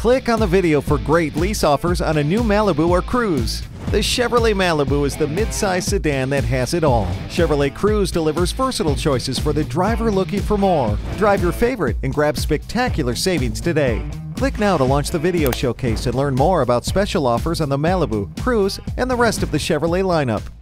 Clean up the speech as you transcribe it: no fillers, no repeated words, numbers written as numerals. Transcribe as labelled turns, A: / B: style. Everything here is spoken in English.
A: Click on the video for great lease offers on a new Malibu or Cruze. The Chevrolet Malibu is the mid-size sedan that has it all. Chevrolet Cruze delivers versatile choices for the driver looking for more. Drive your favorite and grab spectacular savings today. Click now to launch the video showcase and learn more about special offers on the Malibu, Cruze, and the rest of the Chevrolet lineup.